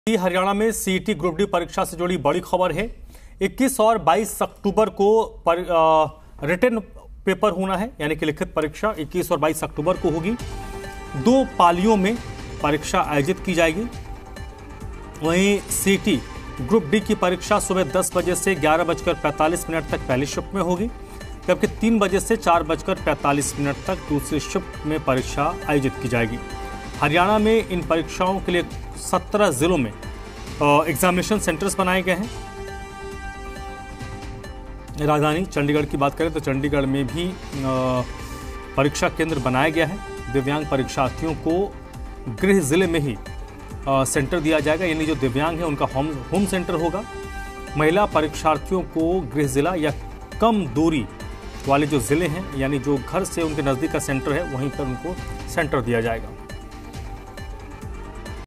हरियाणा में CET group D परीक्षा से जुड़ी बड़ी खबर है। 21 और 22 अक्टूबर को रिटन पेपर होना है, यानी कि लिखित परीक्षा 21 और 22 अक्टूबर को होगी। 2 पालियों में परीक्षा आयोजित की जाएगी। वहीं सीईटी ग्रुप डी की परीक्षा सुबह 10 बजे से 11:45 तक पहली शिफ्ट में होगी, जबकि 3 बजे से 4:45 तक दूसरी शिफ्ट में परीक्षा आयोजित की जाएगी। हरियाणा में इन परीक्षाओं के लिए 17 जिलों में एग्जामिनेशन सेंटर्स बनाए गए हैं। राजधानी चंडीगढ़ की बात करें तो चंडीगढ़ में भी परीक्षा केंद्र बनाया गया है। दिव्यांग परीक्षार्थियों को गृह जिले में ही सेंटर दिया जाएगा, यानी जो दिव्यांग है उनका होम सेंटर होगा। महिला परीक्षार्थियों को गृह जिला या कम दूरी वाले जो जिले हैं, यानी जो घर से उनके नज़दीक का सेंटर है, वहीं पर उनको सेंटर दिया जाएगा।